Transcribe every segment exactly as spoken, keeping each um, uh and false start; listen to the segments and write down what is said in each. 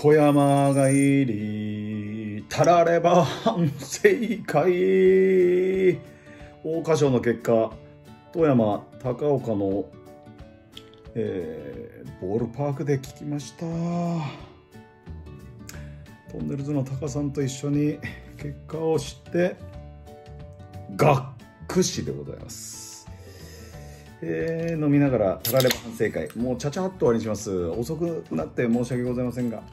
富山が入りたられば反省会。桜花賞の結果、富山高岡の、えー、ボールパークで聞きました。トンネルズのタカさんと一緒に結果を知ってがっくしでございます。えー、飲みながらたられば反省会、もうちゃちゃっと終わりにします。遅くなって申し訳ございませんが、はい、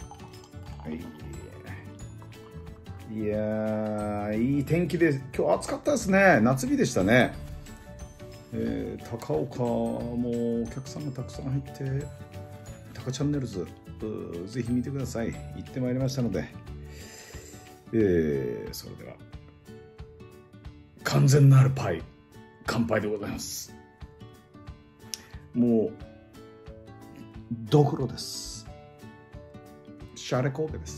いやー、いい天気で今日暑かったですね。夏日でしたね。えー、高岡もお客さんがたくさん入ってタカチャンネルズぜひ見てください。行ってまいりましたので、えー、それでは完全なるパイ乾杯でございます。もうドクロです。シャレ神戸です。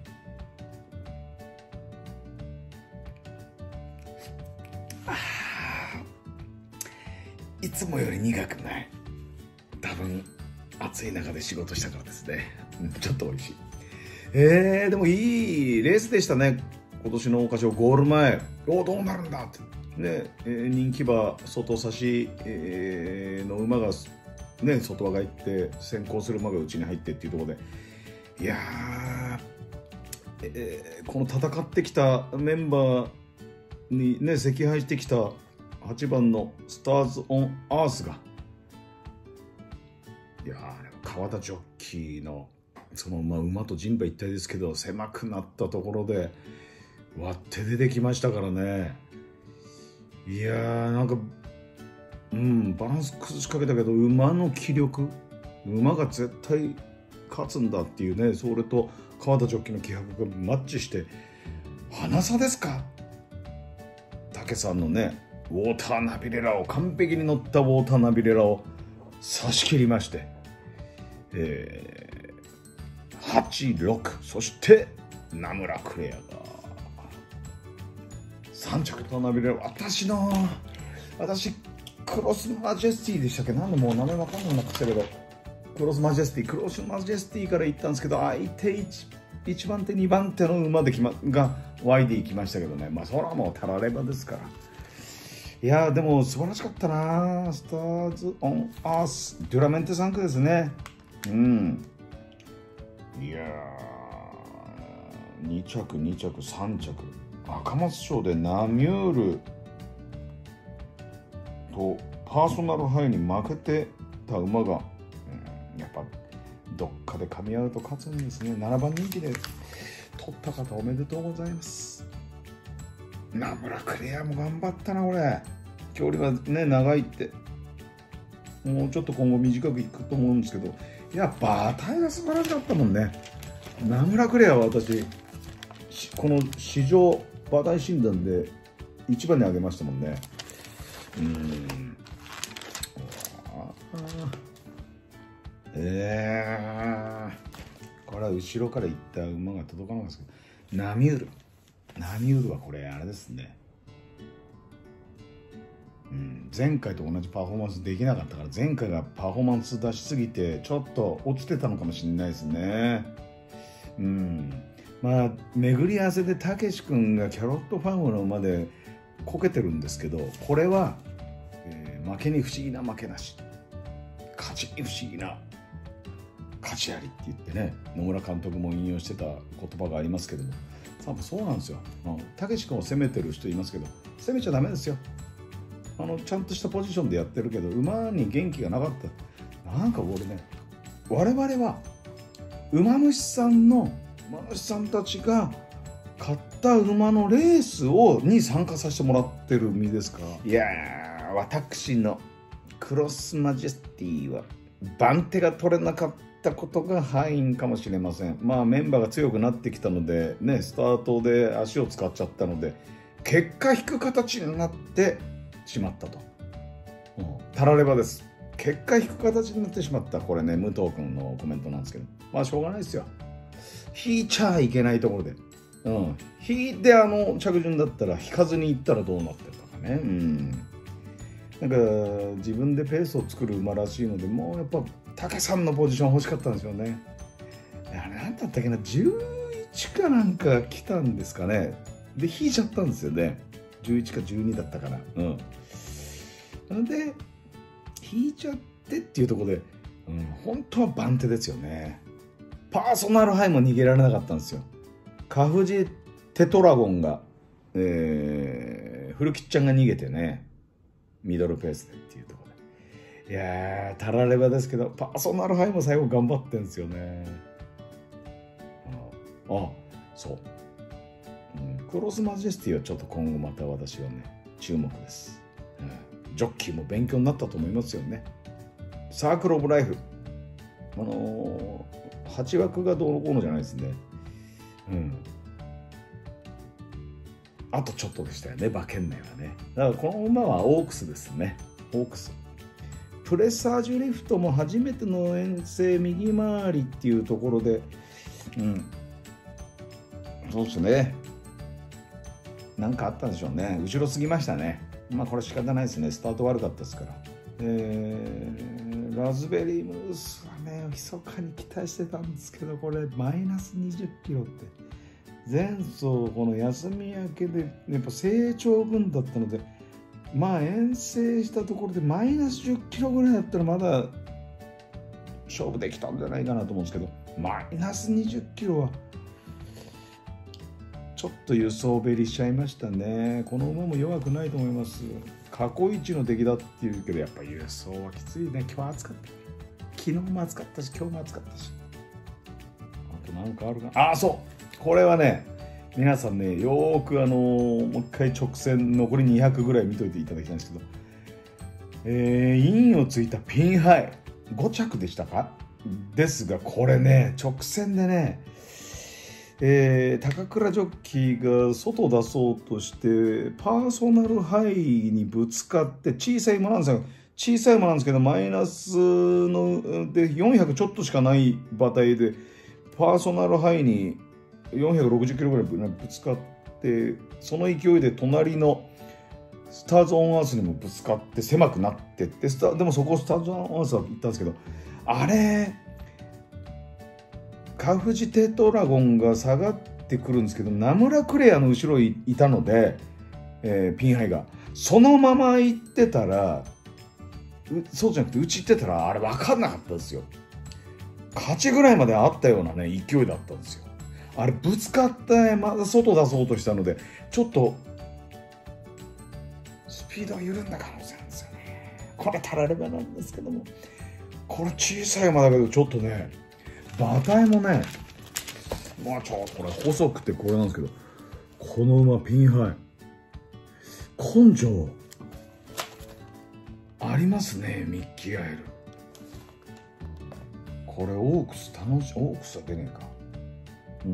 いつもより苦くない。多分暑い中で仕事したからですね。ちょっと美味しい。えー、でもいいレースでしたね。今年の桜花賞ゴール前、おどうなるんだってね、えー、人気馬外差し、えー、の馬がね外馬が行って先行する馬が内に入ってっていうところで、いやー、えー、この戦ってきたメンバーにね惜敗してきたはちばんのスターズ・オン・アースが、いやー、川田ジョッキーのその、まあ、馬と人馬一体ですけど狭くなったところで割って出てきましたからね。いやー、なんかうんバランス崩しかけたけど馬の気力、馬が絶対勝つんだっていうね、それと川田ジョッキーの気迫がマッチして花差ですか。武さんのねウォーターナビレラを完璧に乗ったウォーターナビレラを差し切りまして、えー、はちろく、そして名村クレアがさん着とナビレラ。私の私クロスマジェスティでしたっけ、なんでもう名前わかんなくなってきたけど、クロスマジェスティクロスマジェスティから行ったんですけど、相手 1, 1番手にばん手の馬でき、ま、が ワイディ 行きましたけどね。まあそれはもうたらればですから。いやーでも素晴らしかったな。スターズ・オン・アースデュラメンテさん区ですね。うん、いやーに着に着さん着、赤松賞でナミュールとパーソナルハイに負けてた馬が、うん、やっぱどっかで噛み合うと勝つんですね。ななばん人気で取った方おめでとうございます。名村クレアも頑張ったな。これ距離はね長いって、もうちょっと今後短くいくと思うんですけど、いや馬体が素晴らしかったもんね。名村クレアは私この史上馬体診断で一番に挙げましたもんね。うーん、えー、これは後ろから行った馬が届かなかったですけど、ナミュールナミュールはこれあれですね、うん、前回と同じパフォーマンスできなかったから、前回がパフォーマンス出しすぎてちょっと落ちてたのかもしれないですね。うん、まあ巡り合わせでたけし君がキャロットファームの馬でこけてるんですけど、これは、えー、負けに不思議な負けなし、勝ちに不思議な勝ちありって言ってね、野村監督も引用してた言葉がありますけども、多分そうなんですよ。たけし君を責めてる人いますけど、責めちゃダメですよ。あのちゃんとしたポジションでやってるけど馬に元気がなかった。なんか俺ね、我々は馬主さんの馬主さんたちが買った馬のレースをに参加させてもらってる身ですから。いやー、私のクロスマジェスティは番手が取れなかったことが敗因かもしれません。まあメンバーが強くなってきたのでね、スタートで足を使っちゃったので結果引く形になってしまったと、うん、たらればです。結果引く形になってしまった。これね武藤君のコメントなんですけど、まあしょうがないですよ。引いちゃいけないところで、うん、引いてあの着順だったら引かずにいったらどうなってるかね。うん、なんか自分でペースを作る馬らしいので、もうやっぱ武さんのポジション欲しかったんですよね。あれ何だったっけな、じゅういちかなんか来たんですかね。で引いちゃったんですよね。じゅういちかじゅうにだったかな。うんで引いちゃってっていうところで、うん、本当は番手ですよね。パーソナルハイも逃げられなかったんですよ。カフジテトラゴンが、えー、古吉ちゃんが逃げてね、ミドルペースでっていうところで、いやーたらればですけど、パーソナルハイも最後頑張ってんですよね。ああそう、うん、クロスマジェスティはちょっと今後また私はね注目です、うん、ジョッキーも勉強になったと思いますよね。サークルオブライフ、あのー、はち枠がどうのこうのじゃないですね。うん。あとちょっとでしたよね、馬券内はね。だからこの馬はオークスですね。オークス。プレッサージュリフトも初めての遠征右回りっていうところで、うん。そうですね。なんかあったんでしょうね。後ろすぎましたね。まあこれ仕方ないですね。スタート悪かったですから。えー、ラズベリームースはね、密かに期待してたんですけど、これマイナスにじゅっキロって。前走この休み明けでやっぱ成長分だったので、まあ遠征したところでマイナスじゅっキロぐらいだったらまだ勝負できたんじゃないかなと思うんですけど、マイナスにじゅっキロはちょっと輸送べりしちゃいましたね。この馬も弱くないと思います。過去一の出来だっていうけど、やっぱ輸送はきついね。今日は暑かった。昨日も暑かったし、今日も暑かったし。あとなんかあるかな。あ、そうこれはね、皆さんね、よーくあのー、もう一回直線残りにひゃくぐらい見といていただきたいんですけど、えー、インをついたピンハイご着でしたかですが、これね直線でね、えー、高倉ジョッキーが外出そうとしてパーソナルハイにぶつかって、小さい馬なんですよ。小さい馬なんですけどマイナスのでよんひゃくちょっとしかない馬体でパーソナルハイによんひゃくろくじゅっキロぐらいぶつかって、その勢いで隣のスターズ・オン・アースにもぶつかって狭くなってって、スタでもそこスターズ・オン・アースは行ったんですけど、あれカフジテトラゴンが下がってくるんですけど、ナムラクレアの後ろにいたので、えー、ピンハイがそのまま行ってたら、そうじゃなくてうち行ってたらあれ分かんなかったですよ。勝ちぐらいまであったようなね勢いだったんですよ。あれぶつかってまだ外出そうとしたので、ちょっとスピードが緩んだ可能性なんですよね。これたらればなんですけども、これ小さい馬だけどちょっとね馬体もね、まあちょっとこれ細くてこれなんですけど、この馬ピンハイ根性ありますね。ミッキー・アイル、これオークス楽しい。オークスは出ねえか。うん、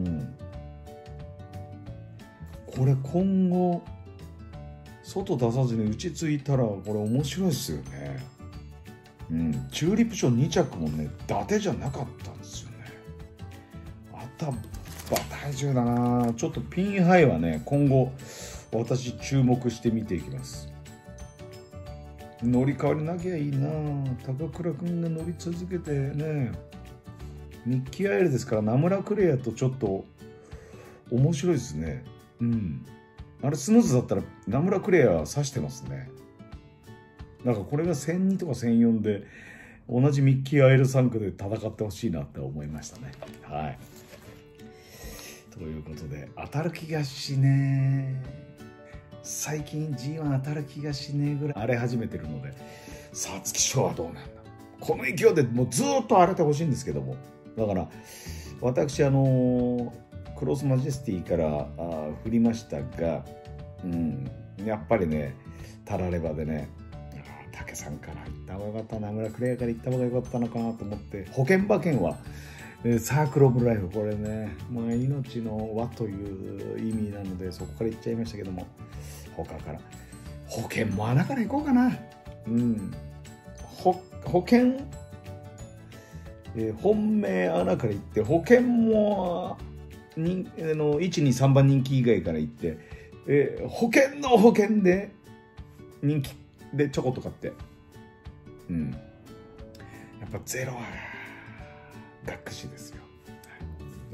これ今後外出さずに打ちついたらこれ面白いですよね。うん、チューリップ賞に着もね伊達じゃなかったんですよね。あた馬体重だな。ちょっとピンハイはね今後私注目して見ていきます。乗り換わりなきゃいいな。高倉君が乗り続けてね、ミッキー・アイルですから、ナムラクレアとちょっと面白いですね。うん。あれスムーズだったらナムラクレア指してますね。なんかこれがせんにとかせんよんで同じミッキー・アイル参加で戦ってほしいなって思いましたね。はい。ということで、当たる気がしねえ。最近 ジーワン 当たる気がしねえぐらい荒れ始めてるので、皐月賞はどうなんだ。この勢いでもうずっと荒れてほしいんですけども、だから私あのクロスマジェスティからあ振りましたが、うん、やっぱりねたらればでね、武さんから行った方がよかったな、村クレアから行った方がよかったのかなと思って、保険馬券はサークルオブライフ、これね、まあ、命の輪という意味なのでそこから行っちゃいましたけども、他から保険も穴から行こうかな。うん、保険、えー、本命穴から行って、保険も人あのいちにさんばん人気以外から行って、えー、保険の保険で人気でちょこっと買って、うん、やっぱゼロはがっくしですよ。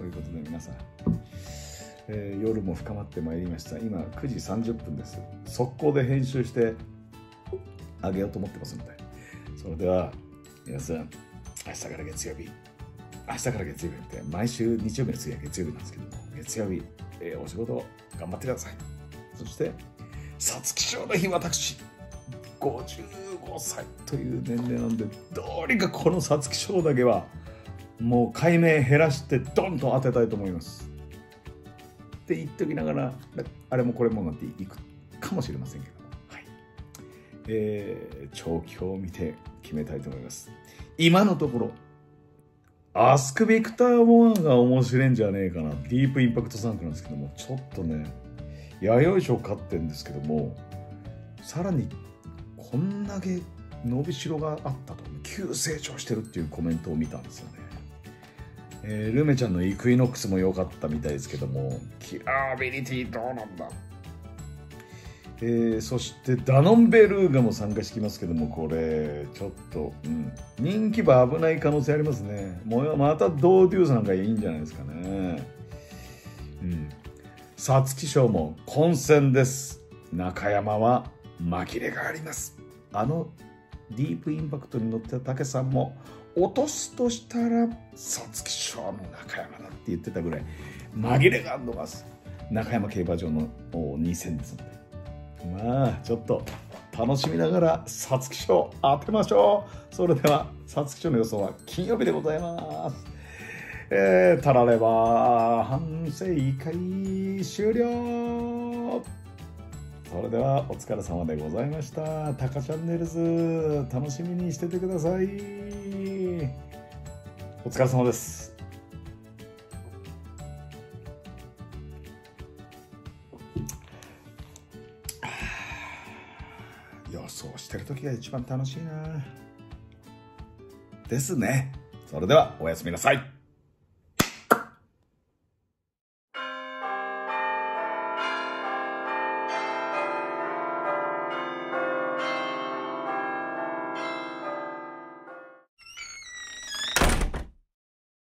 いうことで皆さん、えー、夜も深まってまいりました。今くじさんじゅっぷんです。速攻で編集してあげようと思ってますので、それでは皆さん、明日から月曜日、明日から月曜日って毎週日曜日の次は月曜日なんですけども、月曜日、えー、お仕事頑張ってください。そして皐月賞の日、私ごじゅうごさいという年齢なんで、どうにかこの皐月賞だけはもう解明減らしてドンと当てたいと思いますって言っておきながら、あれもこれもなっていくかもしれませんけども、はい、えー、長期を見て決めたいと思います。今のところアスク・ビクター・モアが面白いんじゃねえかな。ディープインパクトさんくなんですけども、ちょっとね弥生賞勝ってんですけども、さらにこんだけ伸びしろがあったと、急成長してるっていうコメントを見たんですよね。えー、ルメちゃんのイクイノックスも良かったみたいですけども、キラービリティどうなんだ。えー、そしてダノンベルーガも参加してきますけども、これちょっと、うん、人気馬危ない可能性ありますね。もうまたドーデュースなんかいいんじゃないですかね。うん、皐月賞も混戦です。中山は紛れがあります。あのディープインパクトに乗ってた武さんも落とすとしたら皐月賞の中山だって言ってたぐらい紛れがあるのが中山競馬場のに戦ですので、まあちょっと楽しみながら皐月賞当てましょう。それでは皐月賞の予想は金曜日でございます。えー、たられば反省会終了。それではお疲れ様でございました。タカチャンネルズ楽しみにしててください。お疲れ様です。予想してる時が一番楽しいなですね。それではおやすみなさい。